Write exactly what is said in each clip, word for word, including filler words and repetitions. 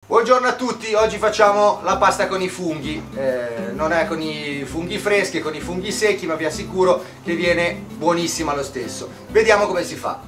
Buongiorno a tutti, oggi facciamo la pasta con i funghi, eh, non è con i funghi freschi, è con i funghi secchi, ma vi assicuro che viene buonissima lo stesso. Vediamo come si fa.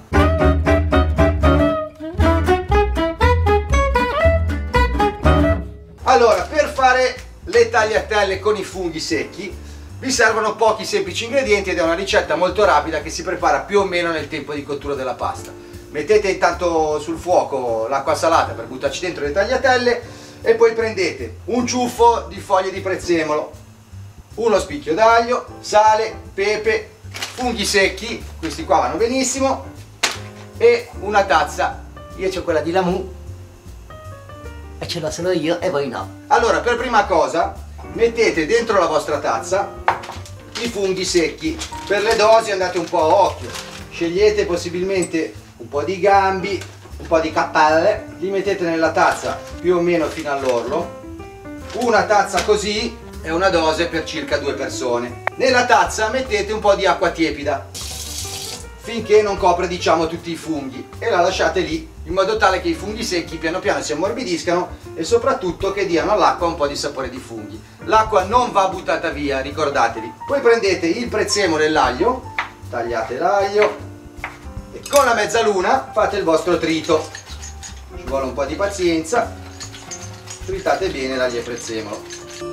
Allora, per fare le tagliatelle con i funghi secchi vi servono pochi semplici ingredienti ed è una ricetta molto rapida che si prepara più o meno nel tempo di cottura della pasta. Mettete intanto sul fuoco l'acqua salata per buttarci dentro le tagliatelle e poi prendete un ciuffo di foglie di prezzemolo, uno spicchio d'aglio, sale, pepe, funghi secchi, questi qua vanno benissimo, e una tazza. Io ho quella di Lamu e ce l'ho solo io e voi no. Allora, per prima cosa mettete dentro la vostra tazza i funghi secchi. Per le dosi andate un po' a occhio, scegliete possibilmente un po' di gambi, un po' di cappelle, li mettete nella tazza più o meno fino all'orlo. Una tazza così è una dose per circa due persone. Nella tazza mettete un po' di acqua tiepida finché non copre, diciamo, tutti i funghi, e la lasciate lì in modo tale che i funghi secchi piano piano si ammorbidiscano e soprattutto che diano all'acqua un po' di sapore di funghi. L'acqua non va buttata via, ricordatevi. Poi prendete il prezzemolo e l'aglio, tagliate l'aglio e con la mezzaluna fate il vostro trito. Ci vuole un po' di pazienza, tritate bene l'aglio e prezzemolo.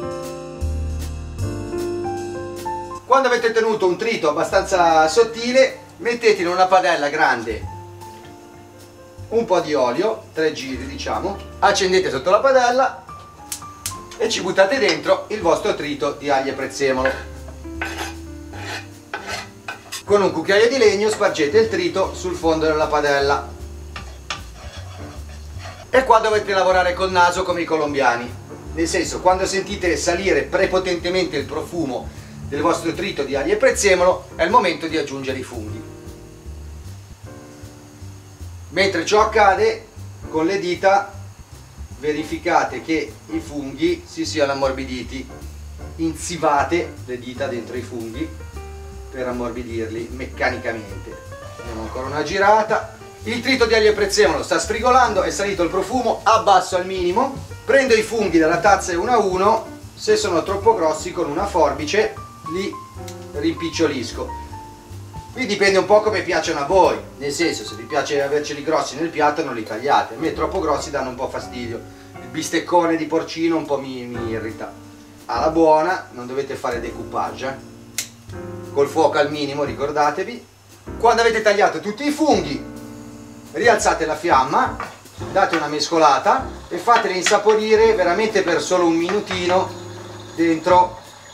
Quando avete tenuto un trito abbastanza sottile, mettete in una padella grande un po' di olio, tre giri diciamo, accendete sotto la padella e ci buttate dentro il vostro trito di aglio e prezzemolo. Con un cucchiaio di legno spargete il trito sul fondo della padella. E qua dovete lavorare col naso come i colombiani, nel senso, quando sentite salire prepotentemente il profumo del vostro trito di aglio e prezzemolo è il momento di aggiungere i funghi. Mentre ciò accade, con le dita verificate che i funghi si siano ammorbiditi, inzivate le dita dentro i funghi per ammorbidirli meccanicamente. Diamo ancora una girata. Il trito di aglio e prezzemolo sta sfrigolando, è salito il profumo, abbasso al minimo, prendo i funghi dalla tazza e uno a uno, se sono troppo grossi con una forbice li rimpicciolisco. Qui dipende un po' come piacciono a voi, nel senso, se vi piace averceli grossi nel piatto non li tagliate, a me troppo grossi danno un po' fastidio, il bisteccone di porcino un po' mi, mi irrita. Alla buona, non dovete fare decoupage, eh? Col fuoco al minimo, ricordatevi. Quando avete tagliato tutti i funghi, rialzate la fiamma, date una mescolata e fateli insaporire veramente per solo un minutino dentro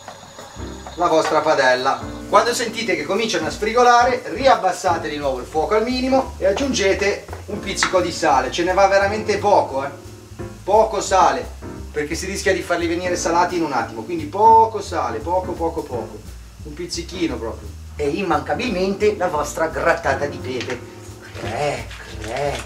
la vostra padella. Quando sentite che cominciano a sfrigolare, riabbassate di nuovo il fuoco al minimo e aggiungete un pizzico di sale. Ce ne va veramente poco, eh? Poco sale, perché si rischia di farli venire salati in un attimo, quindi poco sale, poco poco poco, un pizzichino proprio. E immancabilmente la vostra grattata di pepe. Cre, cre,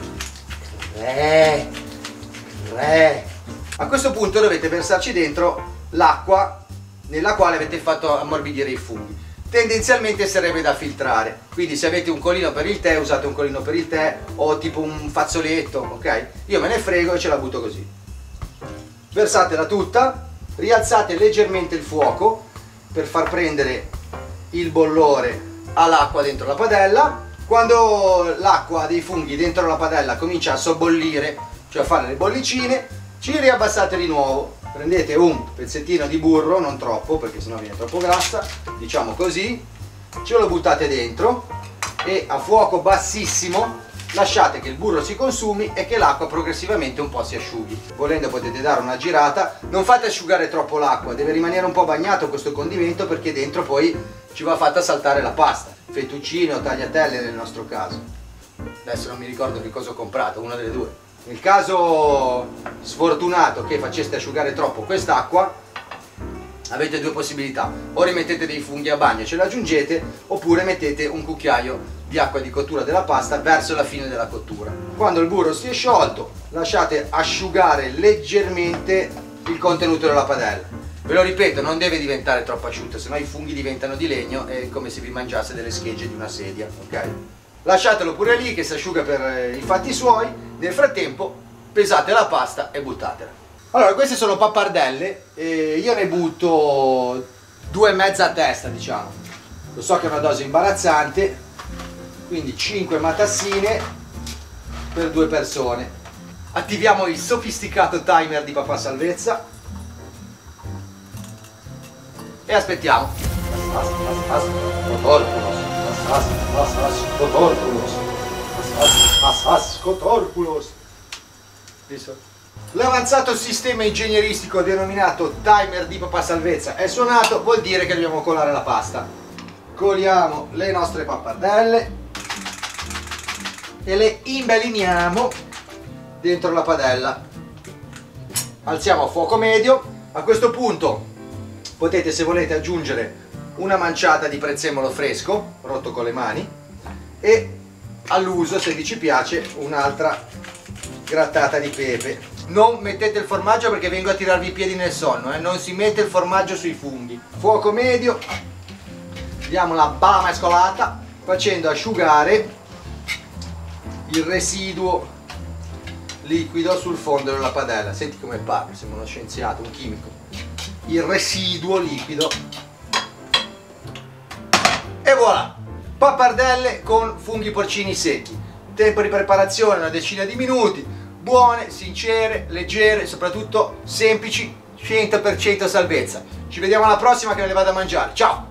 cre, cre. A questo punto dovete versarci dentro l'acqua nella quale avete fatto ammorbidire i funghi. Tendenzialmente sarebbe da filtrare, quindi se avete un colino per il tè usate un colino per il tè o tipo un fazzoletto, ok? Io me ne frego e ce la butto così. Versatela tutta, rialzate leggermente il fuoco per far prendere il bollore all'acqua dentro la padella. Quando l'acqua dei funghi dentro la padella comincia a sobbollire, cioè a fare le bollicine, ci riabbassate di nuovo. Prendete un pezzettino di burro, non troppo perché sennò viene troppo grassa, diciamo così, ce lo buttate dentro e a fuoco bassissimo lasciate che il burro si consumi e che l'acqua progressivamente un po' si asciughi. Volendo potete dare una girata, non fate asciugare troppo l'acqua, deve rimanere un po' bagnato questo condimento perché dentro poi ci va fatta saltare la pasta, fettuccine o tagliatelle nel nostro caso. Adesso non mi ricordo che cosa ho comprato, una delle due. Nel caso sfortunato che faceste asciugare troppo quest'acqua, avete due possibilità: o rimettete dei funghi a bagno e ce li aggiungete, oppure mettete un cucchiaio di acqua di cottura della pasta verso la fine della cottura. Quando il burro si è sciolto, lasciate asciugare leggermente il contenuto della padella. Ve lo ripeto, non deve diventare troppo asciutto, sennò i funghi diventano di legno e è come se vi mangiasse delle schegge di una sedia, ok? Lasciatelo pure lì che si asciuga per i fatti suoi. Nel frattempo pesate la pasta e buttatela. Allora, queste sono pappardelle, e io ne butto due e mezza a testa, diciamo. Lo so che è una dose imbarazzante, quindi cinque matassine per due persone. Attiviamo il sofisticato timer di Papà Salvezza e aspettiamo. L'avanzato sistema ingegneristico denominato timer di Papà Salvezza è suonato, vuol dire che dobbiamo colare la pasta. Coliamo le nostre pappardelle e le imbelliniamo dentro la padella. Alziamo a fuoco medio. A questo punto potete, se volete, aggiungere una manciata di prezzemolo fresco rotto con le mani e all'uso, se vi ci piace, un'altra grattata di pepe. Non mettete il formaggio perché vengo a tirarvi i piedi nel sonno, eh? Non si mette il formaggio sui funghi. Fuoco medio, diamo la bella mescolata facendo asciugare il residuo liquido sul fondo della padella. Senti come parlo, sembra uno scienziato, un chimico. Il residuo liquido e voilà, pappardelle con funghi porcini secchi. Tempo di preparazione una decina di minuti. Buone, sincere, leggere, soprattutto semplici, cento per cento salvezza. Ci vediamo alla prossima che me le vado a mangiare. Ciao!